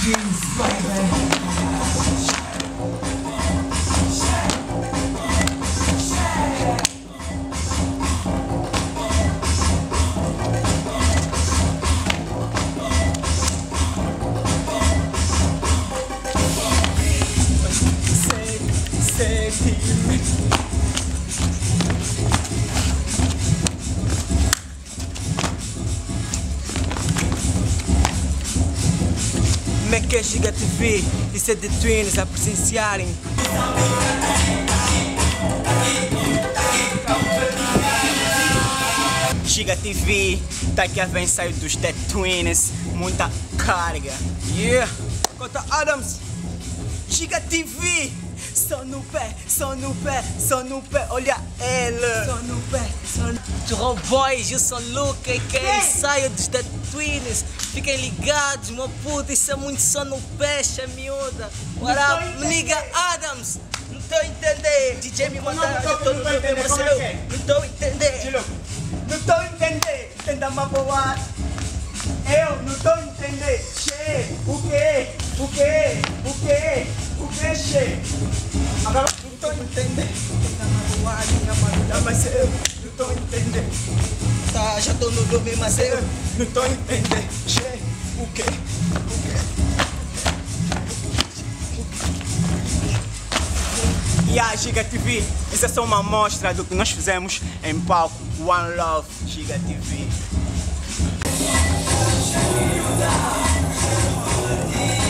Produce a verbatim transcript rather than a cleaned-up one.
jeans, baby. Como é que é Giga T V? Isso é The Twins a presenciarem. Giga T V, tá aqui a ver ensaio dos The Twins, muita carga. Yeah! Conta Adams, Giga T V, só no pé, só no pé, só no pé, olha ela. Só no pé, só no pé. Jerome Boys, eu sou Luca e que é ensaio dos The Twins. Fiquem ligados, meu puto, isso é muito só no pé, miúda. What up, nigga Adams? Não tô a entender. D J me mandaram, eu tô no meu parceiro. Não tô a entender. Não tô a entender. Entenda uma boa. Eu não tô a entender. Che, o quê? O quê? O quê? O quê, che? Agora não tô a entender. Entenda uma boa, minha madura, mas eu não tô a entender. Tá, já tô no dormir, mas eu não tô a entender. Che, o quê? O quê? E a Giga T V, essa é só uma amostra do que nós fizemos em palco. One Love, Giga T V.